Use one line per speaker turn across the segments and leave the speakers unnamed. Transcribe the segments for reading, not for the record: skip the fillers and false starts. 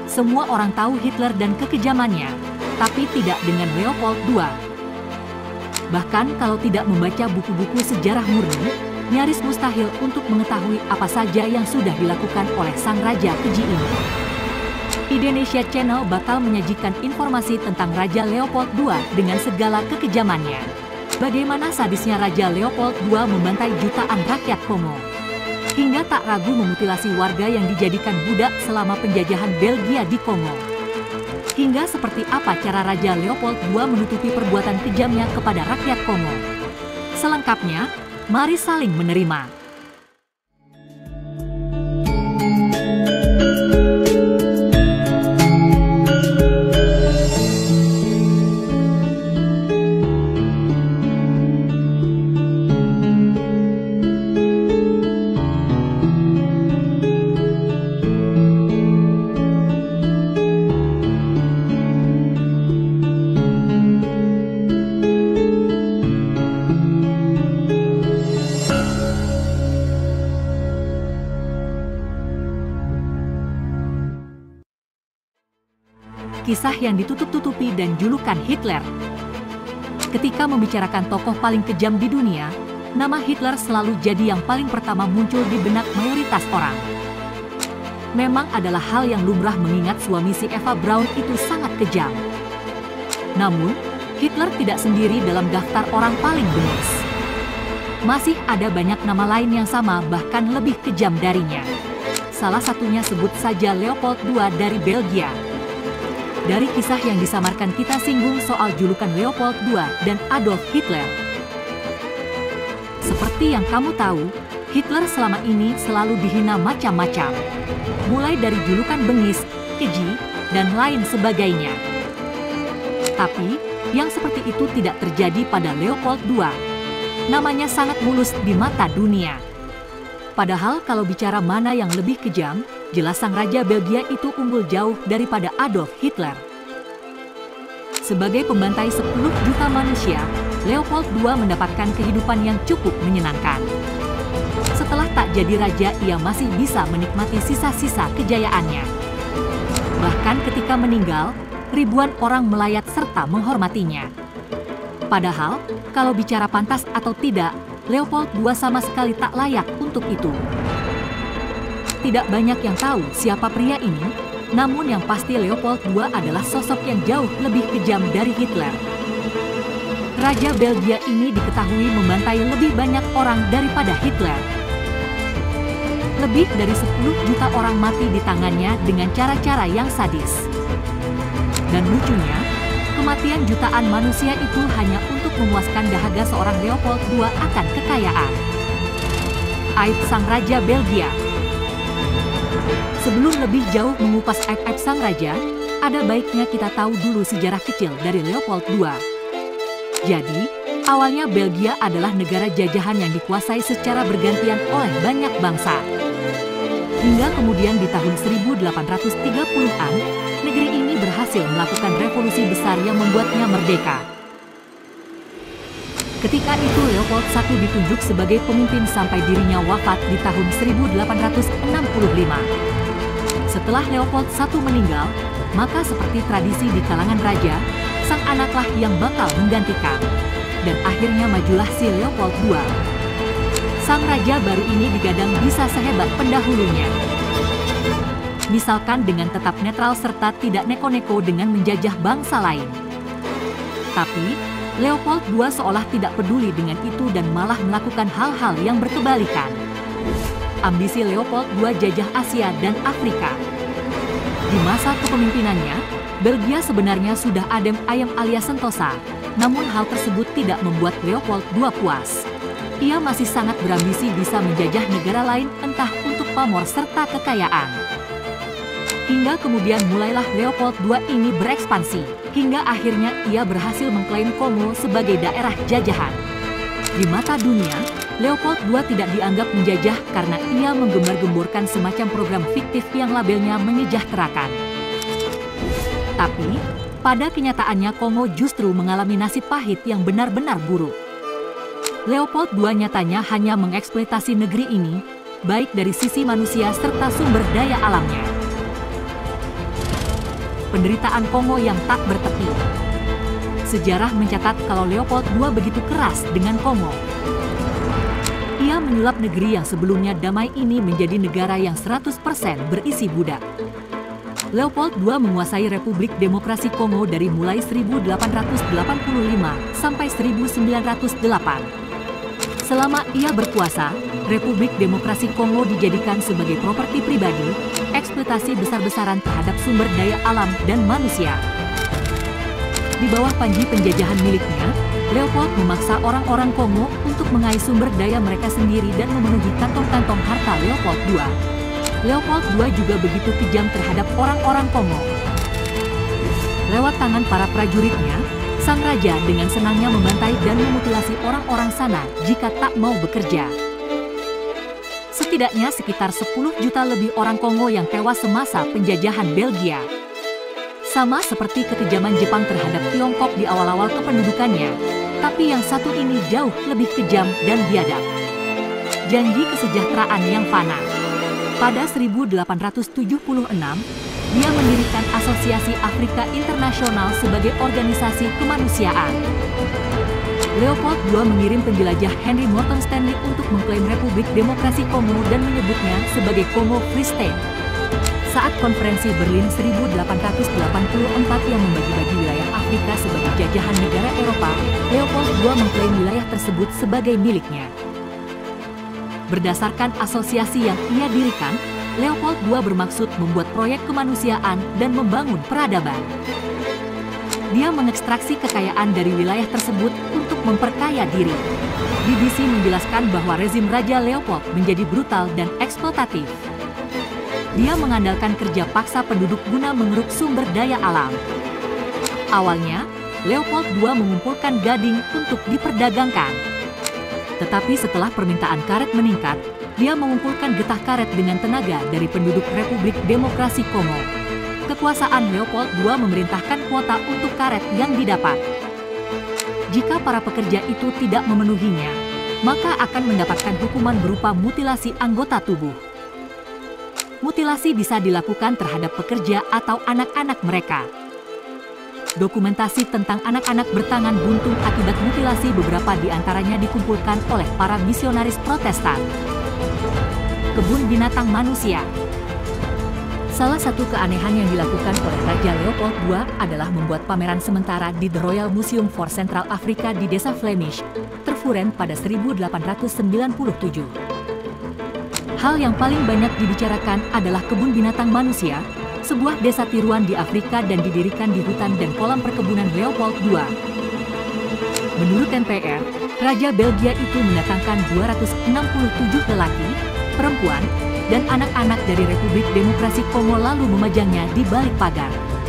Semua orang tahu Hitler dan kekejamannya, tapi tidak dengan Leopold II. Bahkan kalau tidak membaca buku-buku sejarah murni, nyaris mustahil untuk mengetahui apa saja yang sudah dilakukan oleh sang raja keji ini. Indonesia Channel bakal menyajikan informasi tentang Raja Leopold II dengan segala kekejamannya. Bagaimana sadisnya Raja Leopold II membantai jutaan rakyat Kongo, hingga tak ragu memutilasi warga yang dijadikan budak selama penjajahan Belgia di Kongo. Hingga seperti apa cara Raja Leopold II menutupi perbuatan kejamnya kepada rakyat Kongo. Selengkapnya, mari saling menerima. Kisah yang ditutup-tutupi dan julukan Hitler. Ketika membicarakan tokoh paling kejam di dunia, nama Hitler selalu jadi yang paling pertama muncul di benak mayoritas orang. Memang adalah hal yang lumrah mengingat suami si Eva Braun itu sangat kejam. Namun, Hitler tidak sendiri dalam daftar orang paling bengis. Masih ada banyak nama lain yang sama bahkan lebih kejam darinya. Salah satunya sebut saja Leopold II dari Belgia. Dari kisah yang disamarkan kita singgung soal julukan Leopold II dan Adolf Hitler. Seperti yang kamu tahu, Hitler selama ini selalu dihina macam-macam. Mulai dari julukan bengis, keji, dan lain sebagainya. Tapi, yang seperti itu tidak terjadi pada Leopold II. Namanya sangat mulus di mata dunia. Padahal kalau bicara mana yang lebih kejam, jelas sang Raja Belgia itu unggul jauh daripada Adolf Hitler. Sebagai pembantai 10 juta manusia, Leopold II mendapatkan kehidupan yang cukup menyenangkan. Setelah tak jadi raja, ia masih bisa menikmati sisa-sisa kejayaannya. Bahkan ketika meninggal, ribuan orang melayat serta menghormatinya. Padahal, kalau bicara pantas atau tidak, Leopold II sama sekali tak layak untuk itu. Tidak banyak yang tahu siapa pria ini, namun yang pasti Leopold II adalah sosok yang jauh lebih kejam dari Hitler. Raja Belgia ini diketahui membantai lebih banyak orang daripada Hitler. Lebih dari 10 juta orang mati di tangannya dengan cara-cara yang sadis. Dan lucunya, kematian jutaan manusia itu hanya untuk memuaskan dahaga seorang Leopold II akan kekayaan. Aib sang Raja Belgia. Sebelum lebih jauh mengupas aib-aib sang raja, ada baiknya kita tahu dulu sejarah kecil dari Leopold II. Jadi, awalnya Belgia adalah negara jajahan yang dikuasai secara bergantian oleh banyak bangsa. Hingga kemudian di tahun 1830-an, negeri ini berhasil melakukan revolusi besar yang membuatnya merdeka. Ketika itu Leopold I ditunjuk sebagai pemimpin sampai dirinya wafat di tahun 1865. Setelah Leopold I meninggal, maka seperti tradisi di kalangan raja, sang anaklah yang bakal menggantikan. Dan akhirnya majulah si Leopold II. Sang raja baru ini digadang bisa sehebat pendahulunya. Misalkan dengan tetap netral serta tidak neko-neko dengan menjajah bangsa lain. Tapi, Leopold II seolah tidak peduli dengan itu dan malah melakukan hal-hal yang berkebalikan. Ambisi Leopold II jajah Asia dan Afrika. Di masa kepemimpinannya, Belgia sebenarnya sudah adem ayem alias sentosa, namun hal tersebut tidak membuat Leopold II puas. Ia masih sangat berambisi bisa menjajah negara lain entah untuk pamor serta kekayaan. Hingga kemudian mulailah Leopold II ini berekspansi, hingga akhirnya ia berhasil mengklaim Kongo sebagai daerah jajahan. Di mata dunia, Leopold II tidak dianggap menjajah karena ia menggembar-gemborkan semacam program fiktif yang labelnya menyejahterakan. Tapi, pada kenyataannya Kongo justru mengalami nasib pahit yang benar-benar buruk. Leopold II nyatanya hanya mengeksploitasi negeri ini, baik dari sisi manusia serta sumber daya alamnya. penderitaan Kongo yang tak bertepi. Sejarah mencatat kalau Leopold II begitu keras dengan Kongo. Ia menyulap negeri yang sebelumnya damai ini menjadi negara yang 100% berisi budak. Leopold II menguasai Republik Demokrasi Kongo dari mulai 1885 sampai 1908. Selama ia berkuasa, Republik Demokrasi Kongo dijadikan sebagai properti pribadi, eksploitasi besar-besaran terhadap sumber daya alam dan manusia. Di bawah panji penjajahan miliknya, Leopold memaksa orang-orang Kongo untuk mengais sumber daya mereka sendiri dan memenuhi kantong-kantong harta Leopold II. Leopold II juga begitu kejam terhadap orang-orang Kongo. Lewat tangan para prajuritnya, sang raja dengan senangnya membantai dan memutilasi orang-orang sana jika tak mau bekerja. Setidaknya sekitar 10 juta lebih orang Kongo yang tewas semasa penjajahan Belgia. Sama seperti kekejaman Jepang terhadap Tiongkok di awal-awal kependudukannya, tapi yang satu ini jauh lebih kejam dan biadab. Janji kesejahteraan yang fana. Pada 1876, dia mendirikan Asosiasi Afrika Internasional sebagai organisasi kemanusiaan. Leopold II mengirim penjelajah Henry Morton Stanley untuk mengklaim Republik Demokrasi Kongo dan menyebutnya sebagai Kongo Free State. Saat konferensi Berlin 1884 yang membagi-bagi wilayah Afrika sebagai jajahan negara Eropa, Leopold II mengklaim wilayah tersebut sebagai miliknya. Berdasarkan asosiasi yang ia dirikan, Leopold II bermaksud membuat proyek kemanusiaan dan membangun peradaban. Dia mengekstraksi kekayaan dari wilayah tersebut untuk memperkaya diri. BBC menjelaskan bahwa rezim Raja Leopold menjadi brutal dan eksploitatif. Dia mengandalkan kerja paksa penduduk guna mengeruk sumber daya alam. Awalnya, Leopold II mengumpulkan gading untuk diperdagangkan. Tetapi setelah permintaan karet meningkat, dia mengumpulkan getah karet dengan tenaga dari penduduk Republik Demokrasi Kongo. Kekuasaan Leopold II memerintahkan kuota untuk karet yang didapat. Jika para pekerja itu tidak memenuhinya, maka akan mendapatkan hukuman berupa mutilasi anggota tubuh. Mutilasi bisa dilakukan terhadap pekerja atau anak-anak mereka. Dokumentasi tentang anak-anak bertangan buntung akibat mutilasi beberapa di antaranya dikumpulkan oleh para misionaris Protestan. Kebun binatang manusia. Salah satu keanehan yang dilakukan oleh Raja Leopold II adalah membuat pameran sementara di The Royal Museum for Central Africa di desa Flemish, Tervuren pada 1897. Hal yang paling banyak dibicarakan adalah kebun binatang manusia, sebuah desa tiruan di Afrika dan didirikan di hutan dan kolam perkebunan Leopold II. Menurut NPR, Raja Belgia itu mendatangkan 267 lelaki, perempuan, dan anak-anak dari Republik Demokrasi Kongo lalu memajangnya di balik pagar.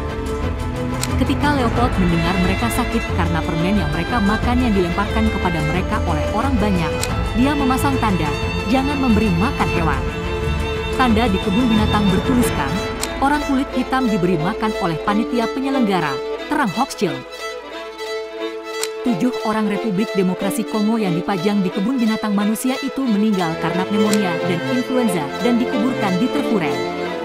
Ketika Leopold mendengar mereka sakit karena permen yang mereka makan yang dilemparkan kepada mereka oleh orang banyak, dia memasang tanda, "Jangan memberi makan hewan." Tanda di kebun binatang bertuliskan, "Orang kulit hitam diberi makan oleh panitia penyelenggara, terang Hochschild." 7 orang Republik Demokrasi Kongo yang dipajang di kebun binatang manusia itu meninggal karena pneumonia dan influenza dan dikuburkan di Tervuren.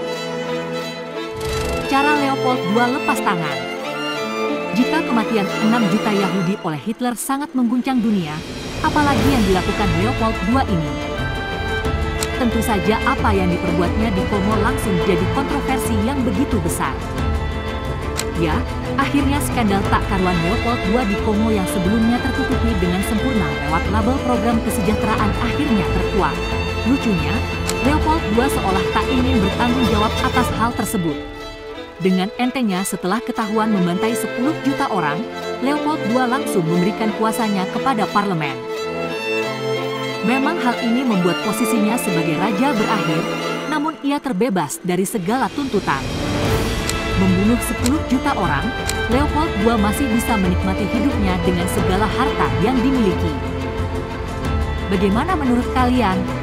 Cara Leopold II lepas tangan. Jika kematian 6 juta Yahudi oleh Hitler sangat mengguncang dunia, apalagi yang dilakukan Leopold II ini? Tentu saja apa yang diperbuatnya di Kongo langsung jadi kontroversi yang begitu besar. Ya, akhirnya skandal tak karuan Leopold II di Kongo yang sebelumnya tertutupi dengan sempurna lewat label program kesejahteraan akhirnya terkuak. Lucunya, Leopold II seolah tak ingin bertanggung jawab atas hal tersebut. Dengan entengnya setelah ketahuan membantai 10 juta orang, Leopold II langsung memberikan kuasanya kepada parlemen. Memang hal ini membuat posisinya sebagai raja berakhir, namun ia terbebas dari segala tuntutan. Membunuh 10 juta orang, Leopold II masih bisa menikmati hidupnya dengan segala harta yang dimiliki. Bagaimana menurut kalian?